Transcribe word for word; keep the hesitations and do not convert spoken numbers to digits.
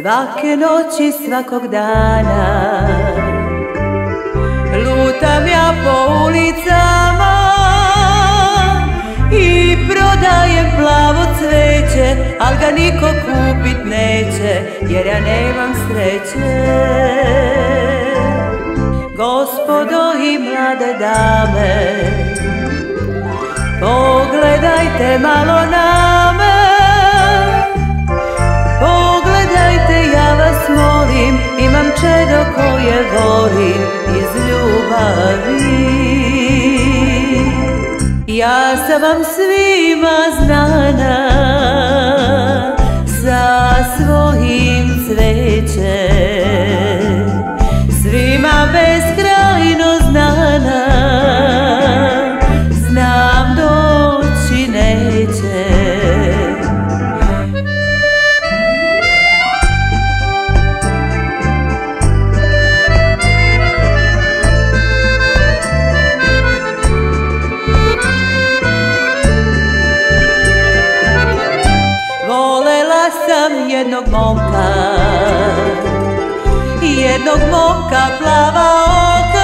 svake noći, svakog dana. Lutam ja po ulicama i prodajem plavo cveće, al ga niko kupit neće, jer ja nemam sreće. Gospodo i mlade dame, pogledajte malo na me, pogledajte, ja vas molim, imam čedo koje volim iz ljubavi. Ja sam vam svima znana sa svojim cvećem, svima beskrajno znana, znam doći neće. Volela sam jednog momka, jednog momka plava oka,